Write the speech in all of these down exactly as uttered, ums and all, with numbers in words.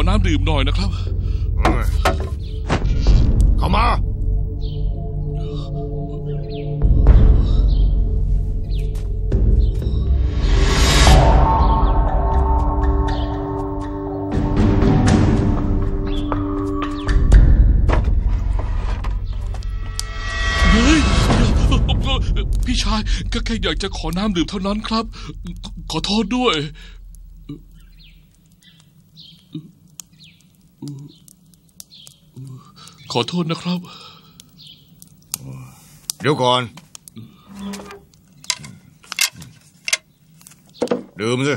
น้ำดื่มหน่อยนะครับเข้ามาพี่ชายก็แค่อยากจะขอน้ำดื่มเท่านั้นครับขอโทษด้วยขอโทษนะครับเดี๋ยวก่อนดื่มสิ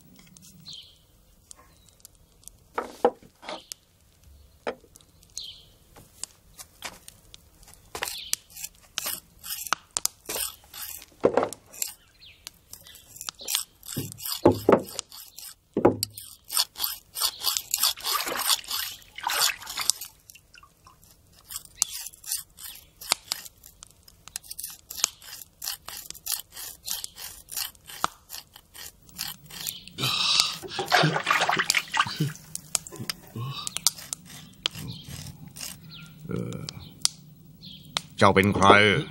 เจ้าเป็นใคร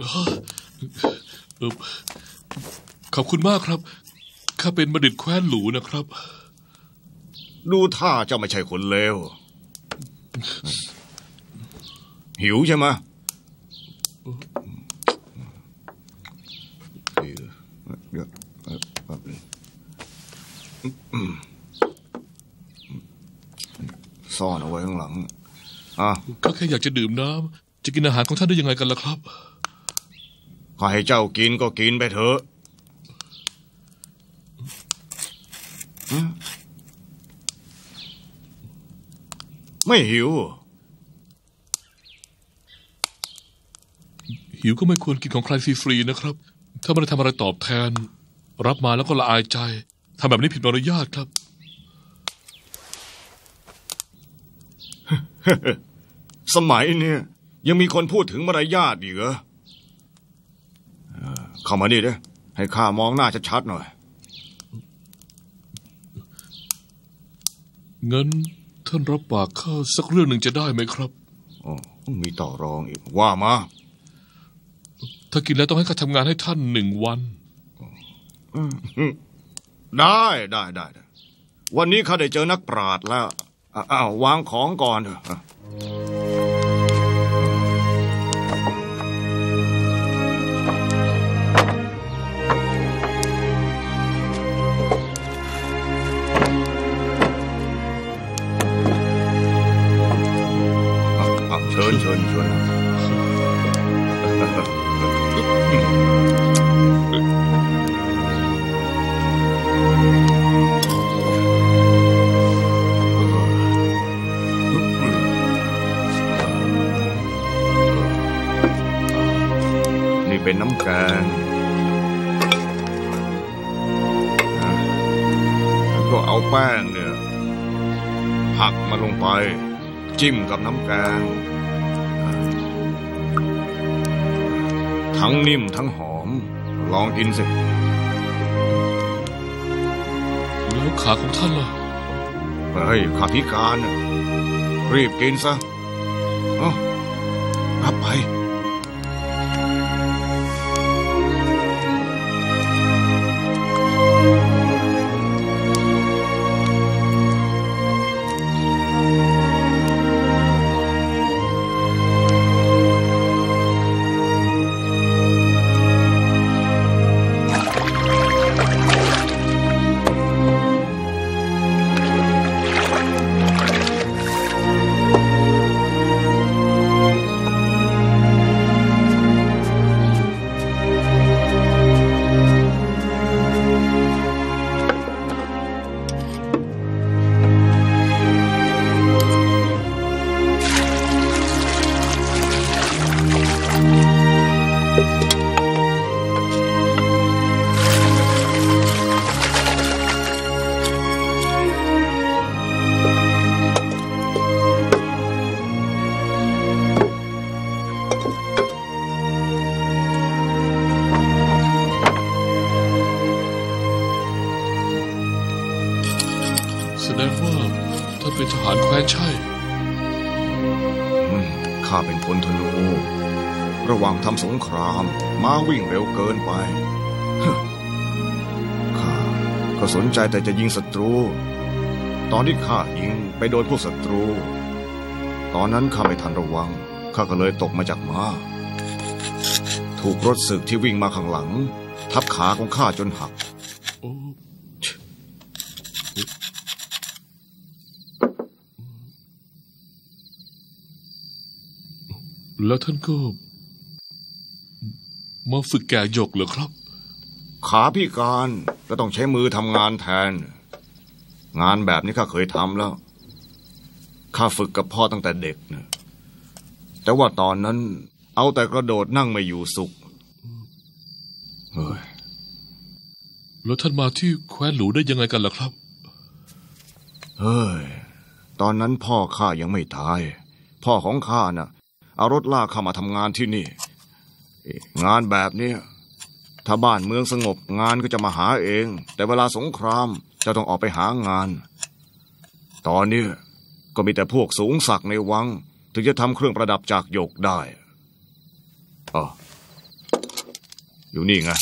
ขอบคุณมากครับข้าเป็นบัณฑิตแคว้นหลูนะครับดูท่าเจ้าไม่ใช่คนเลวหิวใช่ไหมซ่อนเอาไว้ข้างหลังอ่ะก็แค่อยากจะดื่มน้ำจะกินอาหารของท่านได้ยังไงกันล่ะครับข้าให้เจ้ากินก็กินไปเถอะไม่หิวหิวก็ไม่ควรกินของใครฟรีๆนะครับถ้าไม่ได้ทำอะไรตอบแทนรับมาแล้วก็ละอายใจทำแบบนี้ผิดมารยาทครับสมัยนี้ยังมีคนพูดถึงมารยาทอีกเหรอเข้ามาดิเด้ให้ข้ามองหน้าชัดๆหน่อยงั้นท่านรับปากข้าสักเรื่องหนึ่งจะได้ไหมครับอ๋อมีต่อรองอีกว่ามาถ้ากินแล้วต้องให้ข้าทำงานให้ท่านหนึ่งวันได้ได้ได้วันนี้ข้าได้เจอนักปราชญ์แล้วอ้าววางของก่อนเถอะเชิญเชิญเชิญนี่เป็นน้ำแกงแล้วก็เอาแป้งเนี่ยหักมาลงไปจิ้มกับน้ำแกงทั้งนิ่มทั้งหอมลองกินสิแล้วขาของท่านล่ะเฮ้ยขาพิการรีบกินซะอ๋อรับไปใช่อืมข้าเป็นพลธนูระหว่างทำสงครามม้าวิ่งเร็วเกินไปข้าก็สนใจแต่จะยิงศัตรูตอนที่ข้ายิงไปโดนพวกศัตรูตอนนั้นข้าไม่ทันระวังข้าก็เลยตกมาจากม้าถูกรถศึกที่วิ่งมาข้างหลังทับขาของข้าจนหักแล้วท่านก็มาฝึกแก่หยกเหรอครับขาพิการก็ต้องใช้มือทำงานแทนงานแบบนี้ข้าเคยทำแล้วข้าฝึกกับพ่อตั้งแต่เด็กนะแต่ว่าตอนนั้นเอาแต่กระโดดนั่งไม่อยู่สุขเฮ้ยแล้วท่านมาที่แคว้นหลูได้ยังไงกันล่ะครับเฮ้ยตอนนั้นพ่อข้ายังไม่ตายพ่อของข้าน่ะเอารถลากข้ามาทำงานที่นี่งานแบบนี้ถ้าบ้านเมืองสงบงานก็จะมาหาเองแต่เวลาสงครามจะต้องออกไปหางานตอนนี้ก็มีแต่พวกสูงศักดิ์ในวังถึงจะทำเครื่องประดับจากหยกได้อ๋ออยู่นี่ไง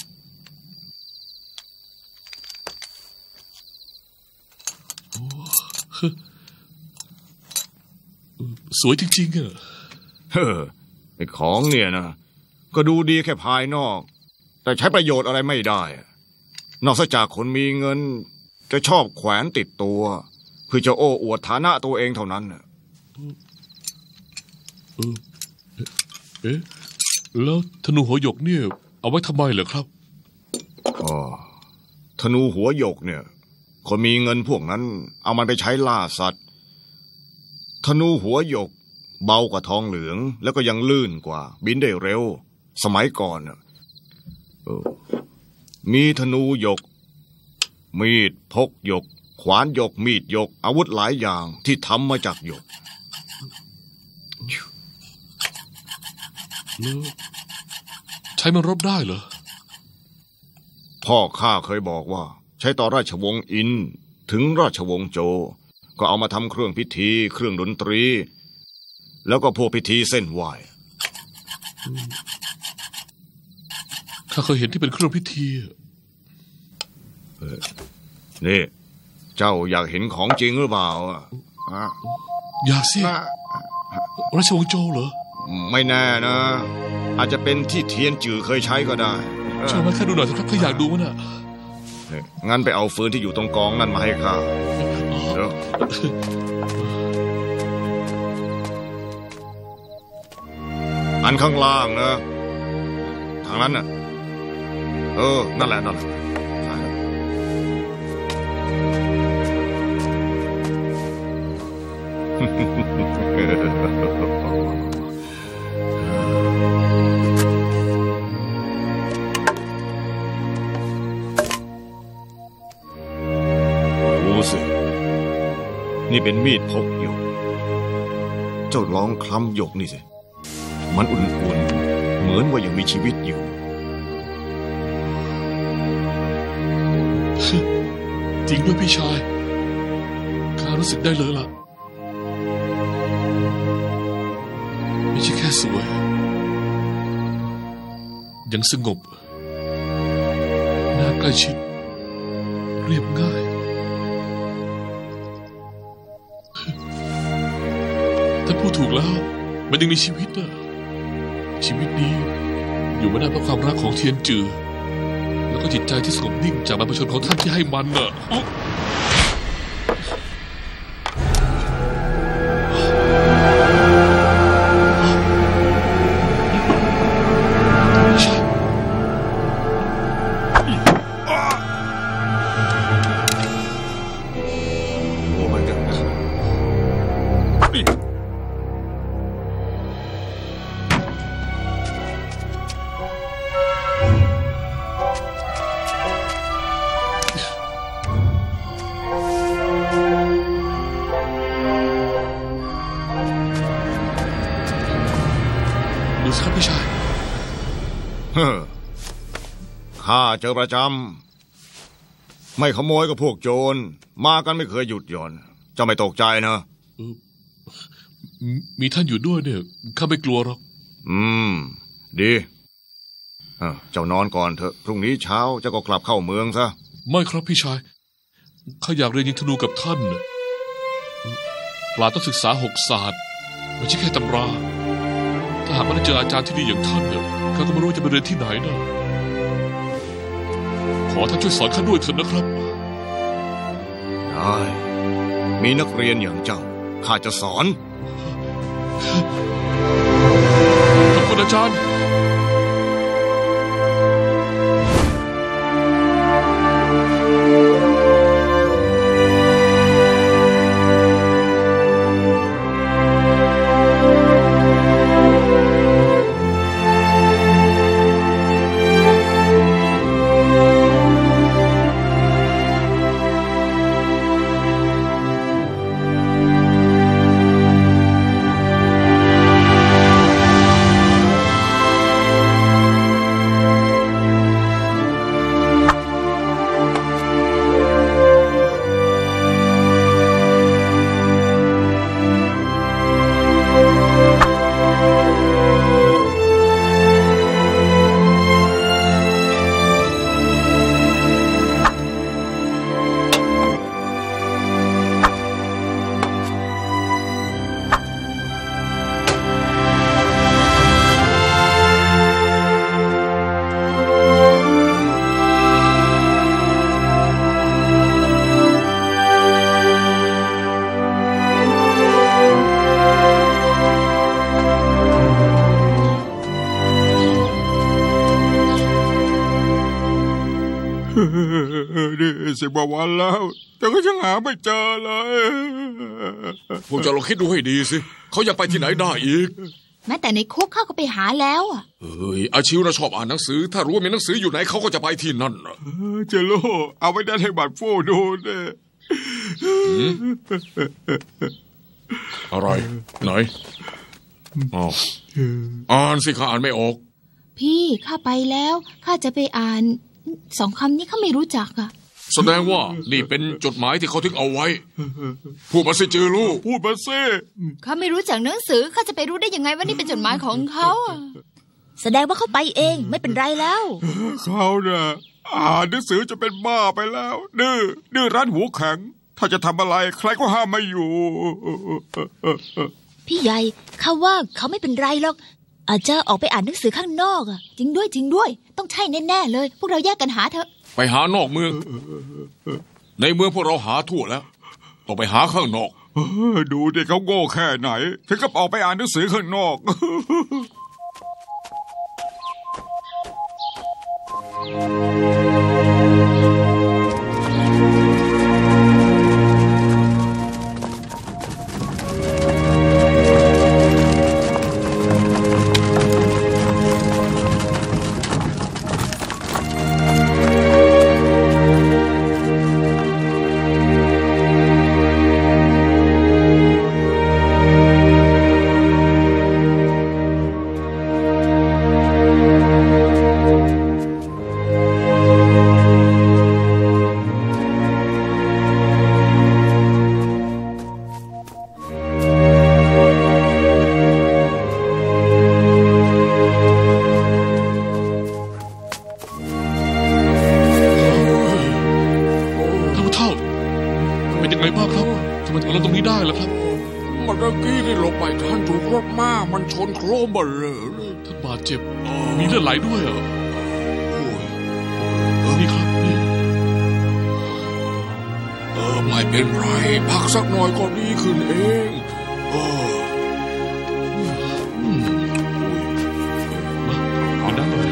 สวยจริงๆอะเฮ้อไอ้ของเนี่ยนะก็ดูดีแค่ภายนอกแต่ใช้ประโยชน์อะไรไม่ได้นอกจากคนมีเงินจะชอบแขวนติดตัวเพื่อจะโอ้อวดฐานะตัวเองเท่านั้นเอ๊ะแล้วธนูหัวหยกเนี่ยเอาไว้ทำไมเหรอครับอ๋อธนูหัวหยกเนี่ยคนมีเงินพวกนั้นเอามันไปใช้ล่าสัตว์ธนูหัวหยกเบากว่าทองเหลืองแล้วก็ยังลื่นกว่าบินได้เร็วสมัยก่อนเออมีธนูหยกมีดพกหยกขวานหยกมีดหยกอาวุธหลายอย่างที่ทำมาจากหยกใช้มันรบได้เหรอพ่อข้าเคยบอกว่าใช้ต่อราชวงศ์อินถึงราชวงศ์โจก็เอามาทำเครื่องพิธีเครื่องดนตรีแล้วก็พวกพิธีเส้นไหว้ข้าเคยเห็นที่เป็นเครื่องพิธีนี่เจ้าอยากเห็นของจริงหรือเปล่าอยากสิราชวงศ์โจเหรอไม่แน่นะอาจจะเป็นที่เทียนจื่อเคยใช้ก็ได้ช่วยมาข้าดูหน่อยสิครับข้าอยากดูมันอ่ะงั้นไปเอาฟืนที่อยู่ตรงกองนั่นมาให้ข้าเดี๋ยวอันข้างล่างนะทางนั้นน่ะเออนั่นแหละนั่นแหละดูสินี่เป็นมีดพกหยกเจ้าลองคลำหยกนี่สิมันอุ่นๆเหมือนว่ายังมีชีวิตอยู่จริงด้วยพี่ชายข้ารู้สึกได้เลยล่ะไม่ใช่แค่สวยยังสงบน่าใกล้ชิดเรียบง่ายท่านพูดถูกแล้วมันยังมีชีวิตนะชีวิตนี้อยู่มาได้เพราะความรักของเทียนจือแล้วก็จิตใจที่สงบนิ่งจากบรรพชนของท่านที่ให้มันน่ะดูสิครับพี่ชายเฮ้อข้าเจอประจำไม่ขโมยกับพวกโจรมากันไม่เคยหยุดหย่อนเจ้าไม่ตกใจนะมีท่านอยู่ด้วยเนี่ยข้าไม่กลัวหรอกอืมดีเจ้านอนก่อนเถอะพรุ่งนี้เช้าเจ้าก็กลับเข้าเมืองซะไม่ครับพี่ชายข้าอยากเรียนยิงธนูกับท่านปลาต้องศึกษาหกศาสตร์ไม่ใช่แค่ตำราถ้าหากไม่ได้เจออาจารย์ที่ดีอย่างท่านเนี่ยข้าก็ไม่รู้จะไปเรียนที่ไหนนะขอท่านช่วยสอนข้าด้วยเถิดนะครับได้มีนักเรียนอย่างเจ้าข้าจะสอนขอบคุณอาจารย์นี่สิบกว่าวันแล้วแต่ก็ยังหาไม่เจอเลยพวกเจ้าลองคิดดูให้ดีสิเขายังไปที่ไหนได้อีกแม้แต่ในคุกข้าก็ไปหาแล้วอ่ะเฮ้ยอาชิวน่ะชอบอ่านหนังสือถ้ารู้ว่ามีหนังสืออยู่ไหนเขาก็จะไปที่นั่นนะเจโลเอาไว้ได้ให้บัตรฟูดูเนี่ยอะไรไหนอ๋ออ่านสิข้าอ่านไม่ออกพี่ข้าไปแล้วข้าจะไปอ่านสองคำนี้ข้าไม่รู้จักอ่ะแสดงว่านี่เป็นจดหมายที่เขาทิ้งเอาไว้พูดมาสิจือลูกพูดมาสิข้าไม่รู้จักหนังสือข้าจะไปรู้ได้ยังไงว่านี่เป็นจดหมายของเขาแสดงว่าเขาไปเองไม่เป็นไรแล้วเขาเนี่ยอ่านหนังสือจะเป็นบ้าไปแล้วดื้อดื้อรั้นหัวแข็งถ้าจะทำอะไรใครก็ห้ามไม่อยู่พี่ใหญ่ข้าว่าเขาไม่เป็นไรหรอกอาจจะออกไปอ่านหนังสือข้างนอกอ่ะจริงด้วยจริงด้วยต้องใช่แน่ๆเลยพวกเราแยกกันหาเถอะไปหานอกเมืองในเมืองพวกเราหาทั่วแล้วต้องไปหาข้างนอกดูดิเขาโง่แค่ไหนถึงกับออกไปอ่านหนังสือข้างนอกมันชนโครมเบลอเลยท่านบาดเจ็บมีเลือดไหลด้วยอ่ะนี่ครับนี่เออไม่เป็นไรพักสักหน่อยก็ดีขึ้นเองเออมาเอาน้ำเลย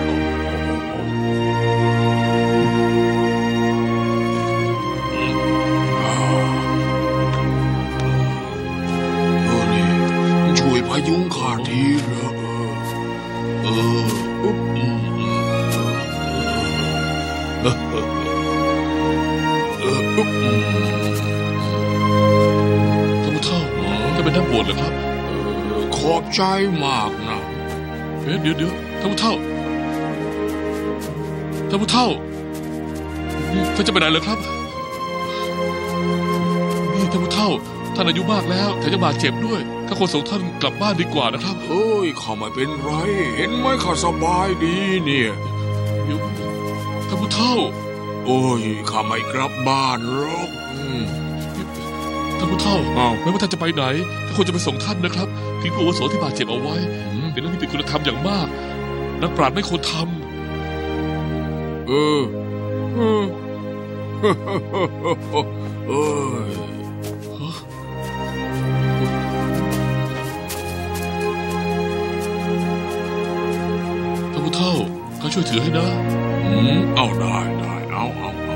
พยุงขาทีนะเอออุ๊บอืมเออเออเอออุ๊บอืมท่านผู้เฒ่าจะเป็นนักบวชเหรอครับขอบใจมากนะเดี๋ยวเดี๋ยวเดี๋ยวท่านผู้เฒ่าท่านผู้เฒ่าท่านจะไปไหนเหรอครับนี่ท่านผู้เฒ่าท่านอายุมากแล้วแถมยังบาดเจ็บด้วยข้าควรส่งท่านกลับบ้านดีกว่านะครับเฮ้ยข้าไม่เป็นไรเห็นไหมข้าสบายดีเนี่ยเดี๋ยวท่านผู้เฒ่าโอ้ยข้าไม่กลับบ้านหรอกอืมท่านผู้เฒ่าอ้าวไม่ว่าท่านจะไปไหนข้าควรจะไปส่งท่านนะครับทิ้งผู้อาวุโสที่บาดเจ็บเอาไว้อืมเป็นเรื่องที่ผิดคุณธรรมอย่างมากนักปราชญ์ไม่ควรทเออเออเออำท่านผู้เฒ่าข้าช่วยถือให้นะอืมเอาได้ได้เอาเอาเอา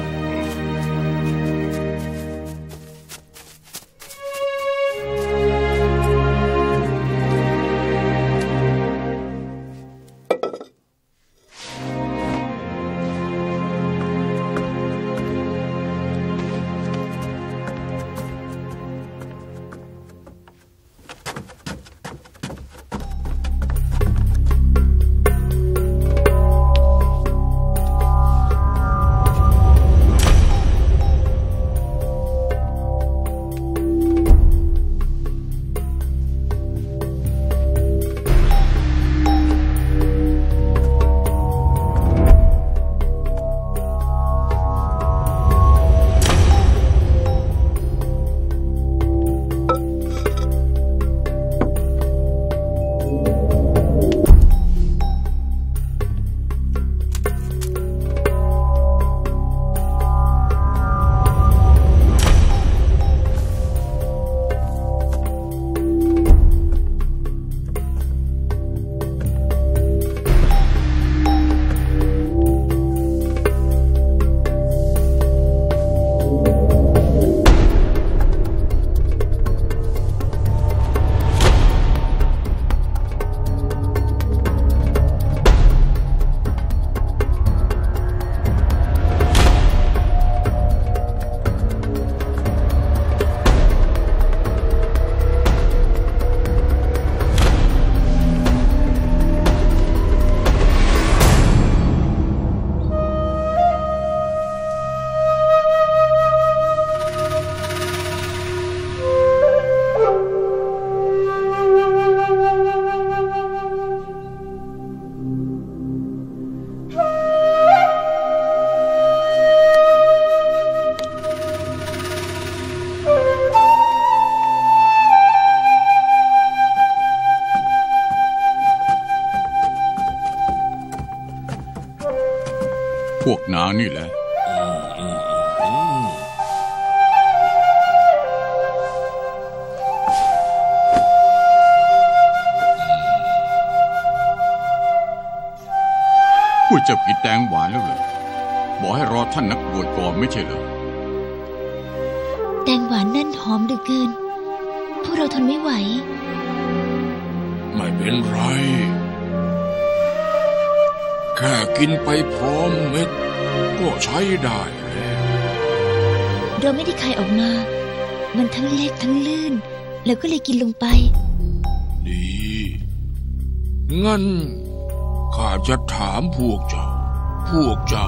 พวกนางนี่แหละพูดจะกินแตงหวานแล้วเหรอบอกให้รอท่านนักบวชก่อนไม่ใช่เหรอแตงหวานนั่นหอมเหลือเกินพวกเราทนไม่ไหวไม่เป็นไรแค่กินไปพร้อมเม็ดก็ใช้ได้แล้วเราไม่ได้คายออกมามันทั้งเล็กทั้งลื่นแล้วก็เลยกินลงไปดีงั้นข้าจะถามพวกเจ้าพวกเจ้า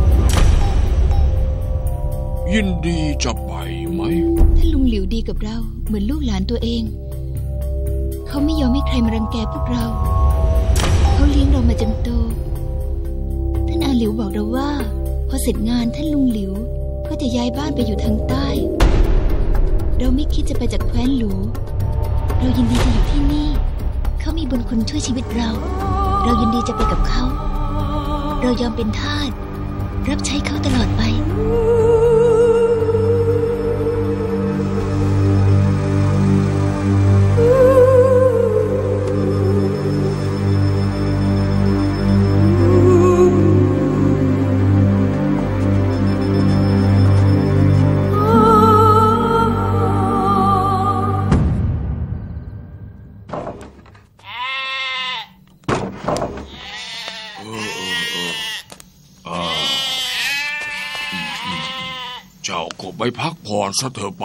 ยินดีจะไปไหมท่านลุงหลิวดีกับเราเหมือนลูกหลานตัวเองเขาไม่ยอมให้ใครมารังแกพวกเราเขาเลี้ยงเรามาจนโตท่านอาหลิวบอกเราว่าพอเสร็จงานท่านลุงหลิวก็จะย้ายบ้านไปอยู่ทางใต้เราไม่คิดจะไปจากแคว้นหลูเรายินดีจะอยู่ที่นี่เขามีบุญคุณช่วยชีวิตเราเรายินดีจะไปกับเขาเรายอมเป็นทาสรับใช้เขาตลอดไปเจ้าก็ไปพักผ่อนซะเถอะไป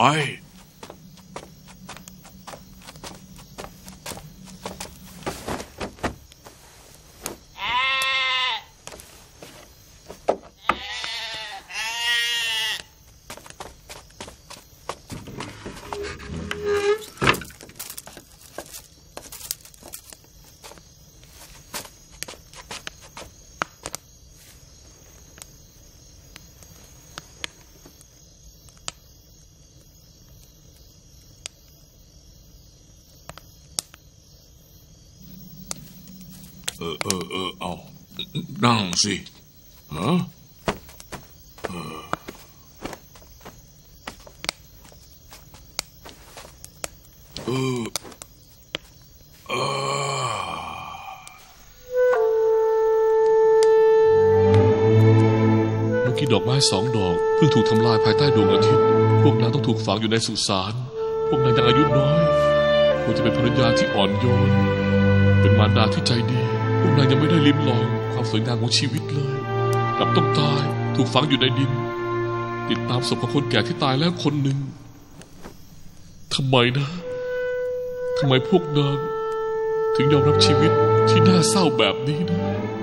เออเออเออเอานั่งสิฮะเออเออเออเมื่อกี้ดอกไม้สองดอกเพิ่งถูกทำลายภายใต้ดวงอาทิตย์พวกนางต้องถูกฝังอยู่ในสุสานพวกนางยังอายุน้อยควรจะเป็นภรรยาที่อ่อนโยนเป็นมารดาที่ใจดีพวกนางยังไม่ได้ลิ้มลองความสวยงามของชีวิตเลยกลับต้องตายถูกฝังอยู่ในดินติดตามศพของคนแก่ที่ตายแล้วคนหนึ่งทำไมนะทำไมพวกนางถึงยอมรับชีวิตที่น่าเศร้าแบบนี้นะ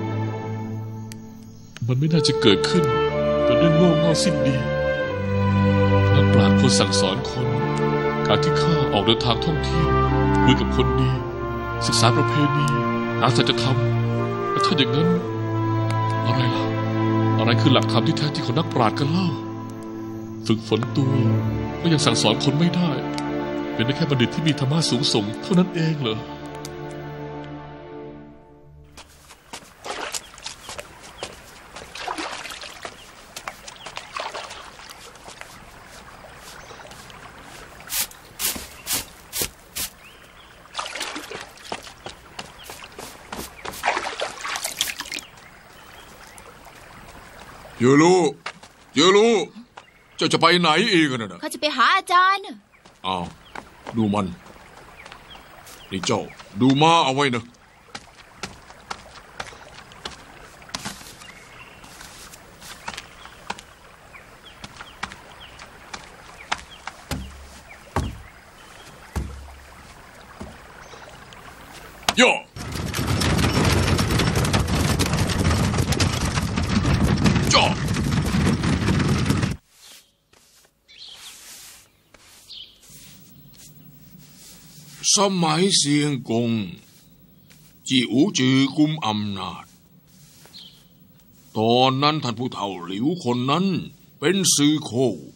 มันไม่น่าจะเกิดขึ้นเป็นเรื่องโง่เง่าสิ้นดีนักปราชญ์คนสั่งสอนคนการที่ข้าออกเดินทางท่องเที่ยวคุยกับคนดีศึกษาประเพณีหาสัจธรรมแล้วถ้าอย่างนั้นอะไรล่ะอะไรคือหลักธรรมที่แท้จริงของนักปราชญ์กันเล่าฝึกฝนตัวก็ยังสั่งสอนคนไม่ได้เป็นได้แค่บัณฑิตที่มีธรรมะสูงส่งเท่านั้นเองเหรอเยลูเยลูเจ้าจะไปไหนอีกนะเขาจะไปหาอาจารย์อ้าวดูมันนี่เจ้าดูม้าเอาไว้นะโย่จ้าสมัยเสียงกงจีอูจือกุมอำนาจตอนนั้นท่านผู้เฒ่าหลิวคนนั้นเป็นซื้อโค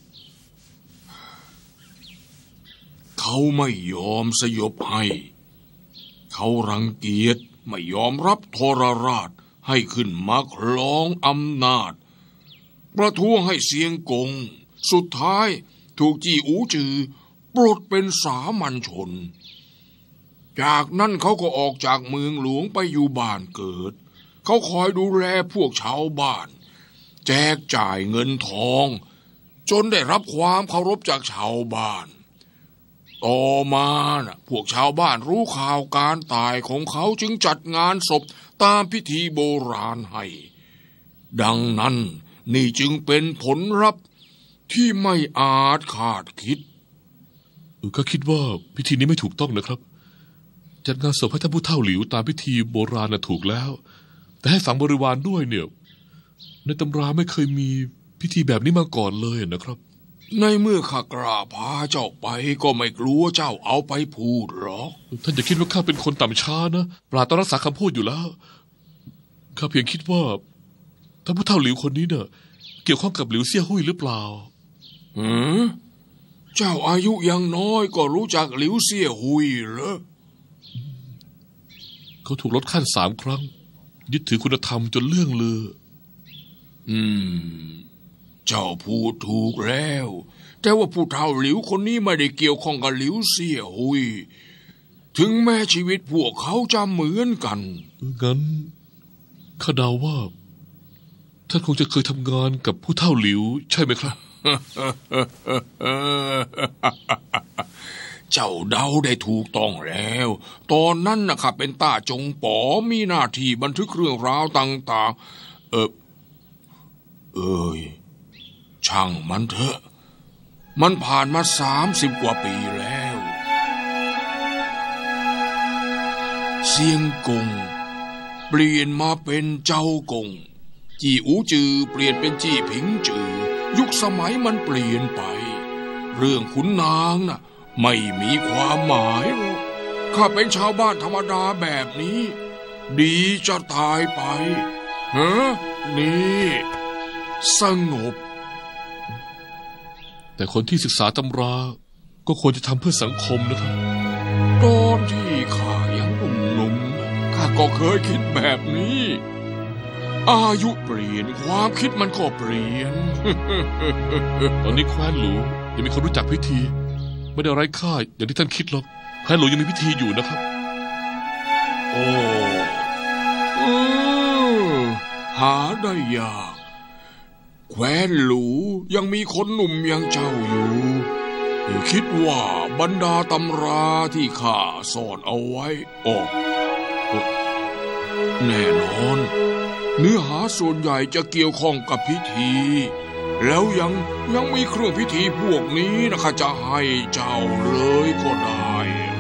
เขาไม่ยอมสยบให้เขารังเกียจไม่ยอมรับทรราชให้ขึ้นมาครองอำนาจประท้วงให้เสียงกงสุดท้ายถูกจีอูจือปลดเป็นสามัญชนจากนั้นเขาก็ออกจากเมืองหลวงไปอยู่บ้านเกิดเขาคอยดูแลพวกชาวบ้านแจกจ่ายเงินทองจนได้รับความเคารพจากชาวบ้านต่อมาน่ะพวกชาวบ้านรู้ข่าวการตายของเขาจึงจัดงานศพตามพิธีโบราณให้ดังนั้นนี่จึงเป็นผลลัพธ์ที่ไม่อาจคาดคิดก็คิดว่าพิธีนี้ไม่ถูกต้องนะครับจัดงานศพให้ท่านผู้เฒ่าหลิวตามพิธีโบราณน่ะถูกแล้วแต่ให้ฝังบริวารด้วยเนี่ยในตำราไม่เคยมีพิธีแบบนี้มาก่อนเลยนะครับในเมื่อข้ากราบพาเจ้าไปก็ไม่กลัวเจ้าเอาไปพูดหรอกท่านอย่าคิดว่าข้าเป็นคนต่ำช้านะปราดต้องรักษาคำพูดอยู่แล้วข้าเพียงคิดว่าท่านผู้เฒ่าหลิวคนนี้เนี่ยเกี่ยวข้องกับหลิวเซี่ยหุยหรือเปล่าหือเจ้าอายุยังน้อยก็รู้จักหลิวเซี่ยหุยเหรอเขาถูกลดขั้นสามครั้งยึดถือคุณธรรมจนเลื่องลืออืมเจ้าพูดถูกแล้วแต่ว่าผู้เฒ่าหลิวคนนี้ไม่ได้เกี่ยวข้องกับหลิวเซี่ยหุยถึงแม้ชีวิตพวกเขาจะเหมือนกันงั้นข้าเดาว่าท่านคงจะเคยทำงานกับผู้เฒ่าหลิวใช่ไหมครับเจ้าเดาได้ถูกต้องแล้วตอนนั้นนะครับเป็นต้าจงป๋อมีหน้าที่บันทึกเรื่องราวต่างๆเออเอ้ยช่างมันเถอะมันผ่านมาสามสิบกว่าปีแล้วเสียงกงเปลี่ยนมาเป็นเจ้ากงจีอูจือเปลี่ยนเป็นจีผิงจือยุคสมัยมันเปลี่ยนไปเรื่องขุนนางน่ะไม่มีความหมายหรอกข้าเป็นชาวบ้านธรรมดาแบบนี้ดีจะตายไปเฮ้อนี่สงบแต่คนที่ศึกษาตำราก็ควรจะทำเพื่อสังคมนะครับตอนที่ข้ายังหนุ่มๆข้าก็เคยคิดแบบนี้ อายุเปลี่ยนความคิดมันก็เปลี่ยนตอนนี้แคว้นหลูยังมีคนรู้จักพิธีไม่ได้ไร้ค่าอย่างที่ท่านคิดหรอกแคว้นหลูยังมีพิธีอยู่นะครับโอ้เออหาได้ยากแคว้นหลูยังมีคนหนุ่มอย่างเจ้าอยู่คิดว่าบรรดาตำราที่ข้าซ่อนเอาไว้ออกแน่นอนเนื้อหาส่วนใหญ่จะเกี่ยวข้องกับพิธีแล้วยังยังมีเครื่องพิธีพวกนี้นะข้าจะให้เจ้าเลยก็ได้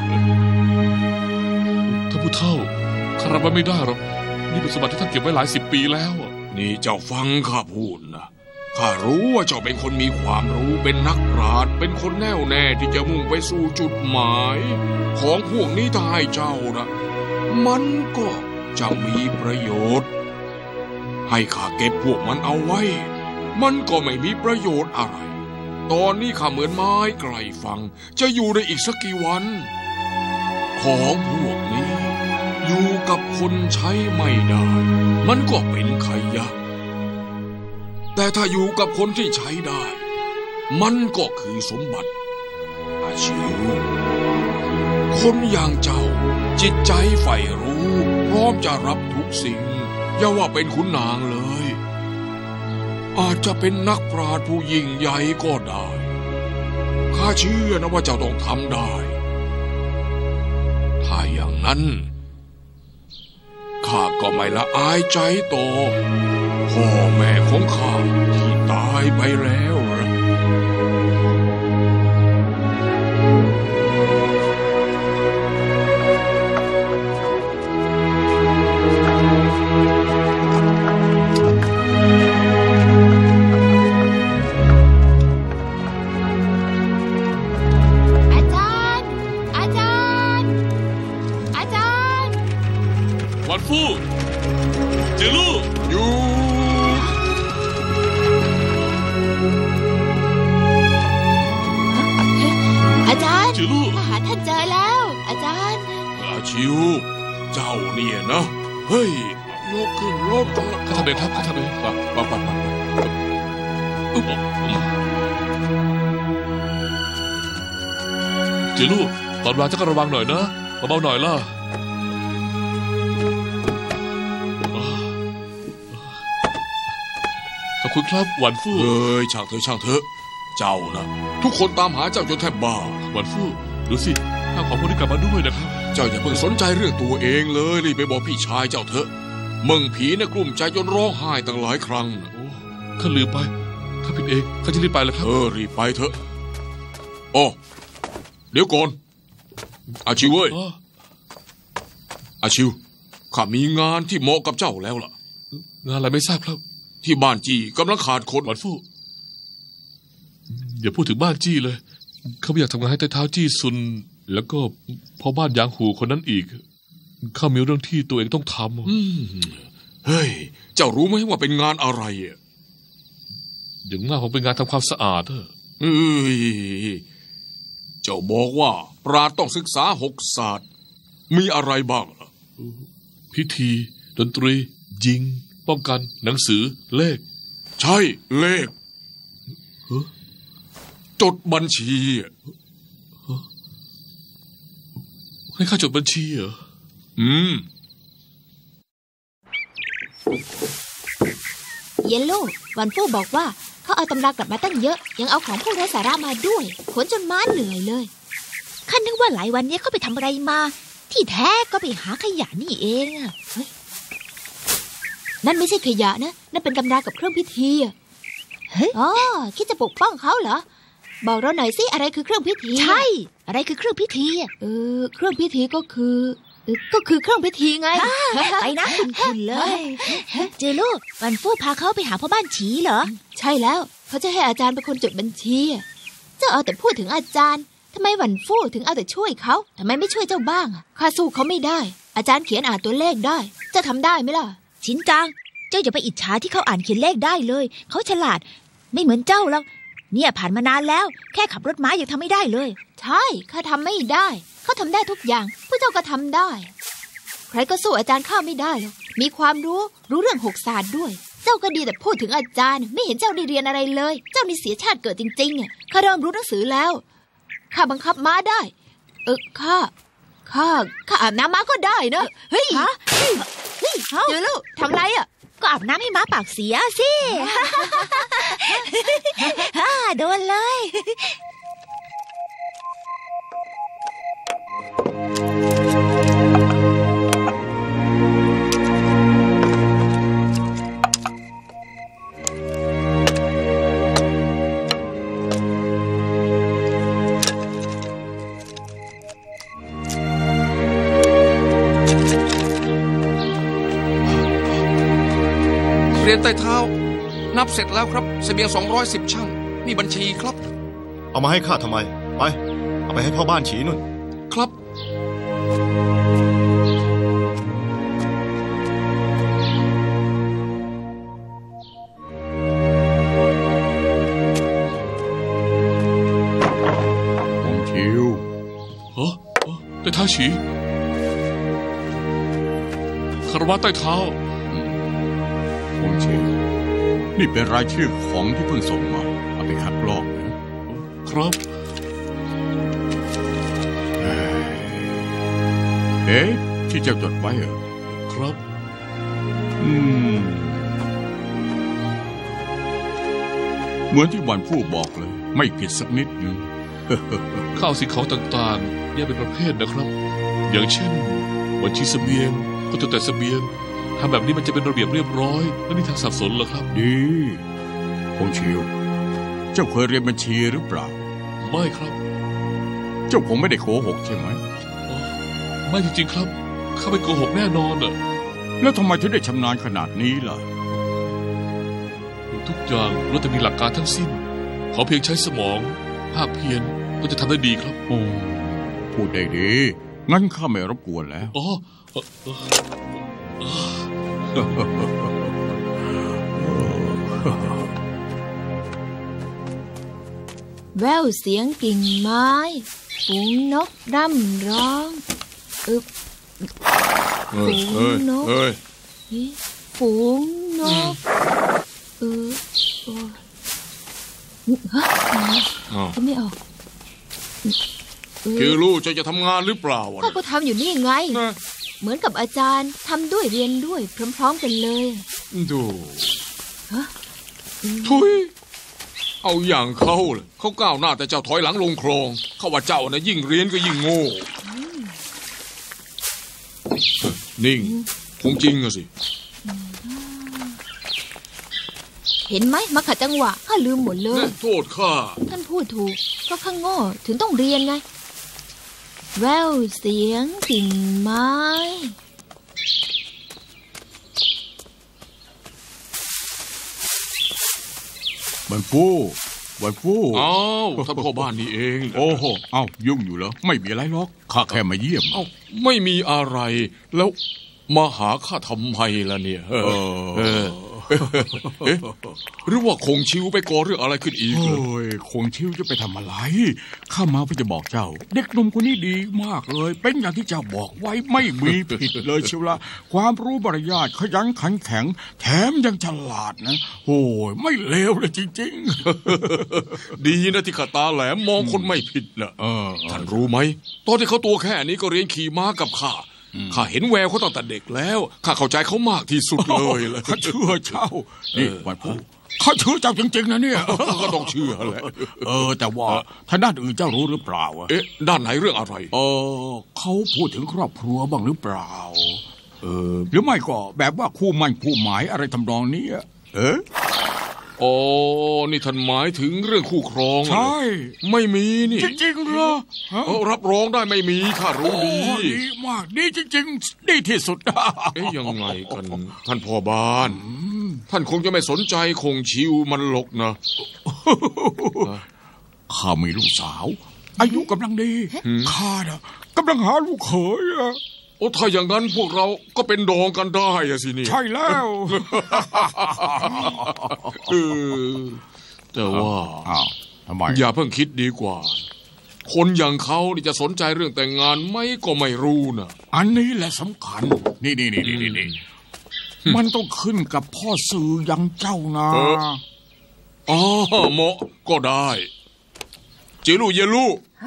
ท่านผู้เฒ่าข้ารับไว้ไม่ได้หรอกนี่เป็นสมบัติที่ท่านเก็บไว้หลายสิบปีแล้วนี่เจ้าฟังข้าพูดนะข้ารู้ว่าเจ้าเป็นคนมีความรู้เป็นนักปราชญ์เป็นคนแน่วแน่ที่จะมุ่งไปสู่จุดหมายของพวกนี้ถ้าให้เจ้านะมันก็จะมีประโยชน์ให้ข้าเก็บพวกมันเอาไว้มันก็ไม่มีประโยชน์อะไรตอนนี้ข้าเหมือนไม้ไกลฟังจะอยู่ได้อีกสักกี่วันของพวกนี้อยู่กับคนใช้ไม่ได้มันก็เป็นขยะแต่ถ้าอยู่กับคนที่ใช้ได้มันก็คือสมบัติอาชิวคนอย่างเจ้าจิตใจใฝ่รู้พร้อมจะรับทุกสิ่งอย่าว่าเป็นขุนนางเลยอาจจะเป็นนักปราชญ์ผู้ยิ่งใหญ่ก็ได้ข้าเชื่อนะว่าเจ้าต้องทำได้ถ้าอย่างนั้นข้าก็ไม่ละอายใจต่อพ่อแม่ของข้าที่ตายไปแล้วฟู่เจลูอยู่อาจารย์เจลูมาหาท่านเจอแล้วอาจารย์อาชิวเจ้าเนี่ยนะเฮ้ยยกขึ้นรถข้าทำเองครับข้าทำเองไปไปไปไปเจลูตอนวางจะก็ระวังหน่อยนะเบาๆหน่อยล่ะขอบคุณครับหวันฟู่เอ้ยช่างเถอะช่างเถอะเจ้านะทุกคนตามหาเจ้าจนแทบบ้าหวันฟู่ดูสิข้าขอคนที่กลับมาด้วยนะครับเจ้าอย่าเพิ่งสนใจเรื่องตัวเองเลยรีบไปบอกพี่ชายเจ้าเถอะมึงผีเนี่ยกลุ่มใจจนร้องไห้ตั้งหลายครั้งโอ้ข้าลืมไปข้าผิดเองข้าจะรีบไปแล้วครับเออรีบไปเถอะอ๋อเดี๋ยวก่อนอาชิวเว้ยอาชิวข้ามีงานที่เหมาะกับเจ้าแล้วล่ะงานอะไรไม่ทราบครับที่บ้านจี้กำลังขาดคนหวันฟู่อย่าพูดถึงบ้านจี้เลยเขาไม่อยากทำงานให้ใต้เท้าจี้ซุนแล้วก็พอบ้านยางหูคนนั้นอีกเขามีเรื่องที่ตัวเองต้องทำเฮ้ยเจ้ารู้ไหมว่าเป็นงานอะไรอ่ะอย่างมากคงเป็นงานทำความสะอาดเถอะเฮ้ยเจ้าบอกว่าปราชญ์ต้องศึกษาหกศาสตร์มีอะไรบ้างล่ะพิธีดนตรียิงป้องกันหนังสือเลขใช่เลขจดบัญชีให้ข้าจดบัญชีเหรออืมเยลโล่วันฟู่บอกว่าเขาเอาตำรากลับมาตั้งเยอะยังเอาของพวกไร้สาระมาด้วยขนจนม้าเหนื่อยเลยข้านึกว่าหลายวันนี้เขาไปทำอะไรมาที่แท้ก็ไปหาขยะนี่เองอะนั่นไม่ใช่ขยะนะนั่นเป็นตำรากับเครื่องพิธีเฮ้ยอ๋อคิดจะปกป้องเขาเหรอบอกเราหน่อยสิอะไรคือเครื่องพิธีใช่อะไรคือเครื่องพิธีเออเครื่องพิธีก็คือก็คือเครื่องพิธีไงไปนะคุณคุณเลยเจลูกวันฟู่พาเขาไปหาพ่อบ้านฉีเหรอใช่แล้วเขาจะให้อาจารย์เป็นคนจดบัญชีเจ้าเอาแต่พูดถึงอาจารย์ทำไมวันฟู่ถึงเอาแต่ช่วยเขาทำไมไม่ช่วยเจ้าบ้างข้าสู้เขาไม่ได้อาจารย์เขียนอ่านตัวเลขได้จะทำได้ไหมล่ะชินจังเจ้าอย่าไปอิจฉาที่เขาอ่านเขียนเลขได้เลยเขาฉลาดไม่เหมือนเจ้าหรอกเนี่ยผ่านมานานแล้วแค่ขับรถม้ายังทำไม่ได้เลยใช่ข้าทำไม่ได้เขาทำได้ทุกอย่างพวกเจ้าก็ทำได้ใครก็สู้อาจารย์ข้าไม่ได้หรอกมีความรู้รู้เรื่องหกศาสตร์ด้วยเจ้าก็ดีแต่พูดถึงอาจารย์ไม่เห็นเจ้าได้เรียนอะไรเลยเจ้านี่เสียชาติเกิดจริงๆอ่ะข้าเริ่มรู้หนังสือแล้วข้าบังคับม้าได้เออข้าข้าข้าอาบน้ำม้าก็ได้นะเฮ้ยฮะเฮ้ยเจอแล้วทำไรอ่ะก็อาบน้ำให้ม้าปากเสียสิฮ่าโดนเลยเรียนใต้เท้านับเสร็จแล้วครับเสบียงสองร้อยสิบช่างนี่บัญชีครับเอามาให้ข้าทำไมไปเอาไปให้พ่อบ้านฉีนุ่นครับของชิวเฮ้อใต้เท้าฉีคารวะใต้เท้าของชิวนี่เป็นรายชื่อของที่เพิ่งส่งมาเอาไปคัดลอกนะครับเอ๊ะที่เจ้าจดไว้เหรอครับอืมเหมือนที่วันผู้บอกเลยไม่ผิดสักนิดนึงข้าวสิ่งของต่างๆแยกเป็นประเภทนะครับอย่างเช่นบัญชีเสบียงก็จดแต่เสบียงทำแบบนี้มันจะเป็นระเบียบเรียบร้อยไม่มีทางสับสนหรอกครับดีคงชิวเจ้าเคยเรียนบัญชีหรือเปล่าไม่ครับเจ้าคงไม่ได้โกหกใช่ไหมไม่จริงๆครับข้าไม่โกหกแน่นอนอ่ะแล้วทำไมถึงได้ชำนาญขนาดนี้ล่ะทุกอย่างเราจะมีหลักการทั้งสิ้นขอเพียงใช้สมองภาคเพียรก็จะทำได้ดีครับโอ้พูดได้ดีงั้นข้าไม่รบกวนแล้วอ๋อแววเสียงกิ่งไม้ฝูงนกร่ำร้องอึบฝูงนกฝูงนกเออโอ้ฮะก็ไม่ออกคือลูกจะจะทำงานหรือเปล่าข้าก็ทำอยู่นี่ไงเหมือนกับอาจารย์ทำด้วยเรียนด้วยพร้อมๆกันเลยดูทุยเอาอย่างเขาเลยเขาก้าวหน้าแต่เจ้าถอยหลังลงคลองเขาว่าเจ้านะยิ่งเรียนก็ยิ่งโง่นิ่งคงจริงอะสิเห็นไหมมาขัดจังหวะข้าลืมหมดเลยโทษข้าท่านพูดถูกเพราะข้าโง่ถึงต้องเรียนไงแววเสียงกิ่งไม้วันฟู่วันฟู่อ้าวท่านพ่อบ้านนี่เองโอ้โหเอ้ายุ่งอยู่เหรอไม่มีอะไรหรอกข้าแค่มาเยี่ยมเอ้าไม่มีอะไรแล้วมาหาข้าทำไมล่ะเนี่ยเออหรือว่าคงชิวไปก่อเรื่องอะไรขึ้นอีกเลยโอ้ยคงชิวจะไปทำอะไรข้ามาเพื่อจะบอกเจ้าเด็กหนุ่มคนนี้ดีมากเลยเป็นอย่างที่เจ้าบอกไว้ไม่มีผิดเลยเชียวละความรู้มารยาทขยันขันแข็งแถมยังฉลาดนะโอ้ยไม่เลวเลยจริงๆดีนะที่ข้าตาแหลมมองคนไม่ผิดนะท่านรู้ไหมตอนที่เขาตัวแค่นี้ก็เรียนขี่ม้ากับข้าข้าเห็นแววเขาตั้งแต่เด็กแล้วข้าเข้าใจเขามากที่สุดเลยเลยข้าเชื่อเจ้านี่วันพูข้าเชื่อเจ้าจริงๆนะเนี่ยก็ต้องเชื่อแหละเออแต่ว่าท่านด้านอื่นเจ้ารู้หรือเปล่าเอ๊ะด้านไหนเรื่องอะไรเออเขาพูดถึงครอบครัวบ้างหรือเปล่าเออหรือไม่ก็แบบว่าคู่มั่นคู่หมายอะไรทำนองนี้เอออ๋อนี่ท่านหมายถึงเรื่องคู่ครองใช่ไม่มีนี่จริงๆเหรอรับรองได้ไม่มีข้ารู้ดีดีมากดีจริงๆดีที่สุดเอ๊ยยังไงกันท่านพ่อบ้านท่านคงจะไม่สนใจคงชิวมันหรอกนะข้ามีลูกสาวอายุกำลังดีข้าน่ะกำลังหาลูกเขยอะโอ้ถ้าอย่างนั้นพวกเราก็เป็นดองกันได้อะสินี่ใช่แล้วเออแต่ว่าอ้าวทำไมอย่าเพิ่งคิดดีกว่าคนอย่างเขานี่จะสนใจเรื่องแต่งงานไหมก็ไม่รู้นะอันนี้แหละสำคัญนี่นี่นี่นี่นี่มันต้องขึ้นกับพ่อสื่ออย่างเจ้านะอ๋อเหมาะก็ได้เจลูเยลู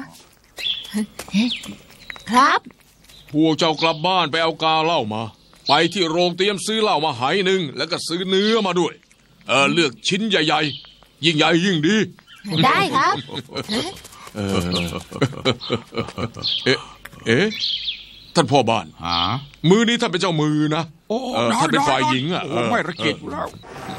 ครับพวกเจ้ากลับบ้านไปเอากาเหล้ามา ไปที่โรงเตรียมซื้อเหล้ามาหายหนึ่งแล้วก็ซื้อเนื้อมาด้วยเออเลือกชิ้นใหญ่ๆยิ่งใหญ่ยิ่งดีได้ครับเออเอ๊ะเอ๊ะท่านพ่อบ้านหามือนี้ท่านเป็นเจ้ามือนะโอ้เออท่านเป็นฝ่ายหญิงอ่ะโอ้ไม่ระเกียจอยู่แล้ว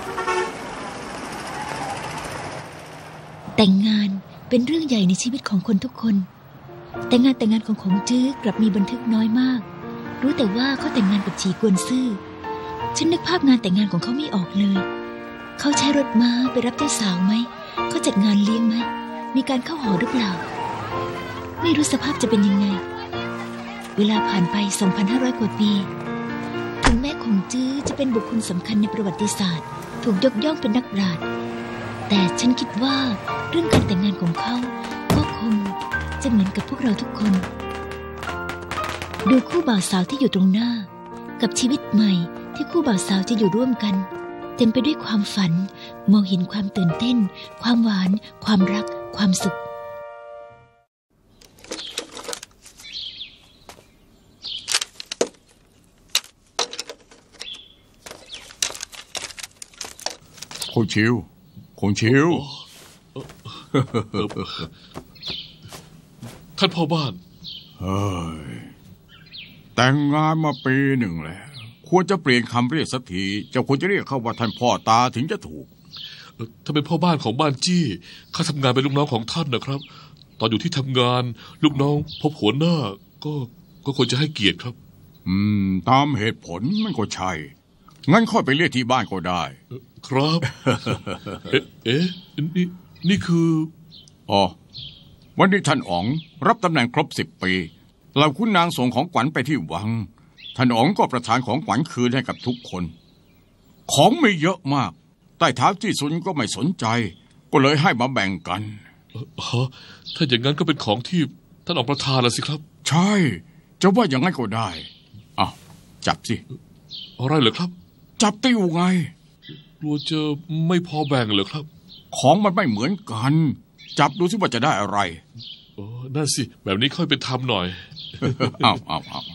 แต่งงานเป็นเรื่องใหญ่ในชีวิตของคนทุกคนแต่งานแต่งงานของขงจื้อกลับมีบันทึกน้อยมากรู้แต่ว่าเขาแต่งงานกับฉีกวนซื่อฉันนึกภาพงานแต่งงานของเขาไม่ออกเลยเขาใช้รถม้าไปรับเจ้าสาวไหมเขาจัดงานเลี้ยงไหมมีการเข้าหอหรือเปล่าไม่รู้สภาพจะเป็นยังไงเวลาผ่านไป สองพันห้าร้อย กว่าปีถึงแม้ขงจื้อจะเป็นบุคคลสำคัญในประวัติศาสตร์ถูกยกย่องเป็นนักปราชญ์แต่ฉันคิดว่าเรื่องการแต่งงานของเขาก็คงจะเหมือนกับพวกเราทุกคนดูคู่บ่าวสาวที่อยู่ตรงหน้ากับชีวิตใหม่ที่คู่บ่าวสาวจะอยู่ร่วมกันเต็มไปด้วยความฝันมองเห็นความตื่นเต้นความหวานความรักความสุขคงชิวคงชิวท่านพ่อบ้านเฮ้ยแต่งงานมาปีหนึ่งแล้วควรจะเปลี่ยนคำเรียกสักทีเจ้าควรจะเรียกเขาว่าท่านพ่อตาถึงจะถูกถ้าเป็นพ่อบ้านของบ้านจี้ข้าทำงานเป็นลูกน้องของท่านนะครับตอนอยู่ที่ทำงานลูกน้องพบหัวหน้าก็ก็ควรจะให้เกียรติครับอืมตามเหตุผลมันก็ใช่งั้นค่อยไปเรียกที่บ้านก็ได้ครับเอ๊ะเอ๊ะนี่นี่คืออ๋อวันนี้ท่านอ๋องรับตำแหน่งครบสิบปีเหล่าคุณนางส่งของขวัญไปที่วังท่านอ๋องก็ประทานของขวัญคืนให้กับทุกคนของไม่เยอะมากใต้เท้าจี้ซุนก็ไม่สนใจก็เลยให้มาแบ่งกันอ๋อถ้าอย่างนั้นก็เป็นของที่ท่านอ๋องประทานแล้วสิครับใช่จะว่าอย่างนั้นก็ได้อ้าวจับสิอะไรเหรอครับจับติ้วไงกลัวจะไม่พอแบ่งเหรอครับของมันไม่เหมือนกันจับดูสิว่าจะได้อะไรโอ้นั่นสิแบบนี้ค่อยไปทำหน่อยอ้าวอ้าวอ้าว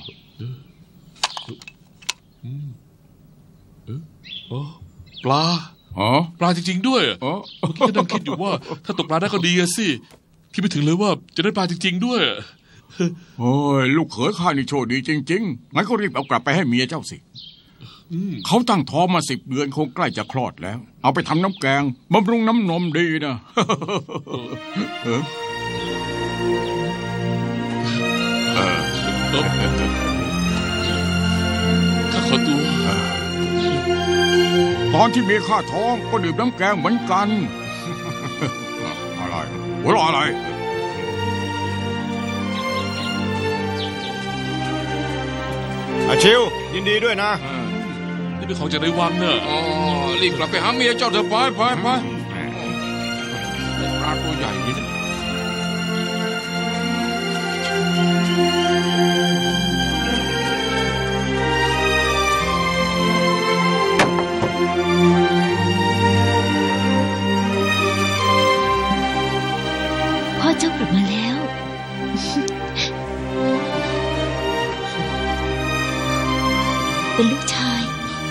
อ๋อปลาอ๋อปลาจริงๆด้วยอ๋อเมื่อกี้นั่งคิดอยู่ว่าถ้าตกปลาได้ก็ดีอะสิคิดไม่ถึงเลยว่าจะได้ปลาจริงๆด้วยโอ้ยลูกเขยข้านี่โชคดีจริงๆงั้นก็รีบเอากลับไปให้เมียเจ้าสิเขาตั้งท้องมาสิบเดือนคงใกล้จะคลอดแล้วเอาไปทำน้ำแกงบำรุงน้ำนมดีนะข้าขอตัวตอนที่มีข้าท้องก็ดื่มน้ำแกงเหมือนกันอะไรหัวเราะอะไรอาชิวยินดีด้วยนะนี่เป็นของจากในวังเนอะอ๋อรีบกลับไปหาเมียเจ้าเถอะไปไปไปปลาตัวใหญ่นี่นะพ่อเจ้ากลับมาแล้วเป็นลูกชาย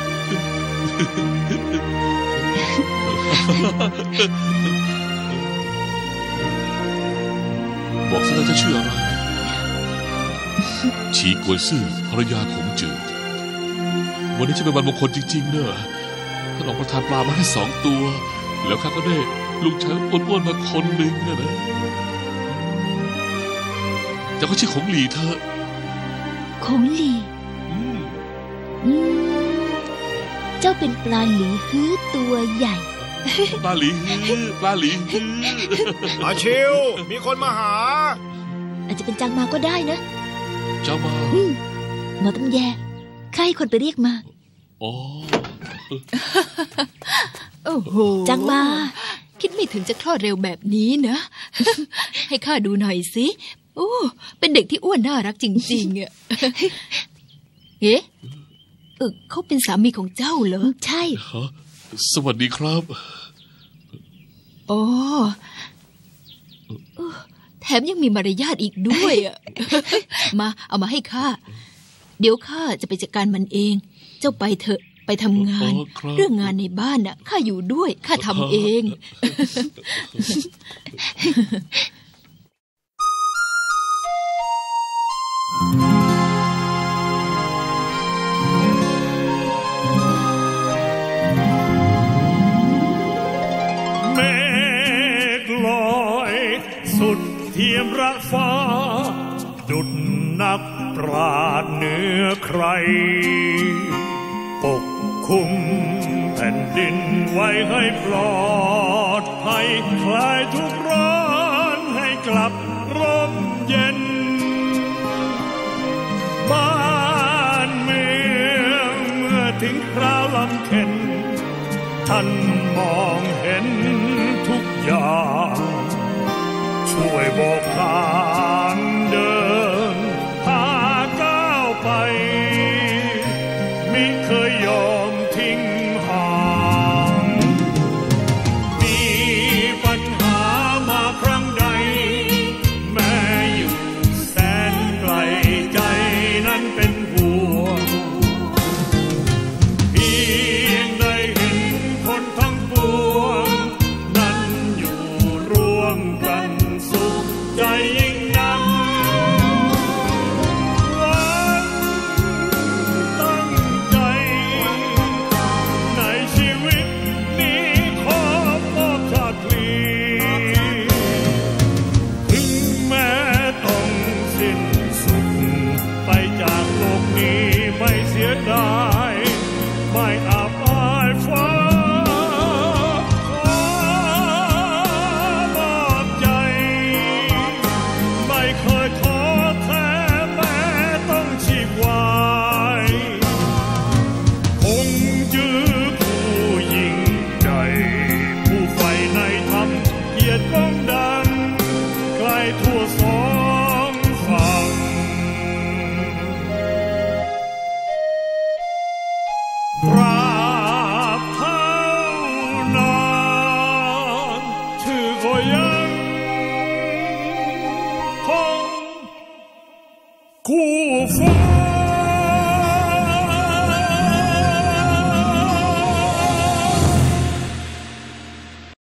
บอกซะแล้วจะชื่ออะไรฉีกวนซื่อภรรยาของจืดวันนี้จะเป็นวันมงคลจริงๆเนอะท่านออกประทานปลามาให้สองตัวแล้วข้าก็ได้ลูกชายอ้วนๆมาคนหนึ่งนะนะแต่ก็ชื่อของหลีเธอของหลีเจ้าเป็นปลาหลีฮื้อตัวใหญ่ปลาหลีฮื้อปลาหลีฮื้ออาชิวมีคนมาหาอาจจะเป็นจางมาก็ได้นะจางมาหมอตำแยใครคนไปเรียกมาอ๋อโอ้โหจางมาคิดไม่ถึงจะคลอดเร็วแบบนี้นะให้ข้าดูหน่อยสิโอ้เป็นเด็กที่อ้วนน่ารักจริงๆอ่ะเอ๊ะเออเขาเป็นสามีของเจ้าเหรอใช่ฮะสวัสดีครับโอ้แถมยังมีมารยาทอีกด้วยอ่ะ มาเอามาให้ข้าเดี๋ยวข้าจะไปจัดการมันเองเจ้าไปเถอะไปทำงานอ๋อครับเรื่องงานในบ้านน่ะข้าอยู่ด้วยข้าทำเองเมฆลอยสุดเทียมระฟ้าดุจนักปราชญ์เหนือใครปกคุมแผ่นดินไว้ให้ปลอดภัยคลายทุกร้อนให้กลับร่มเย็นบ้านเมืองเมื่อถึงคราวลำเค็ญท่านมองเห็นทุกอย่างช่วยบอกทางเดินพาก้าวไปมิเคย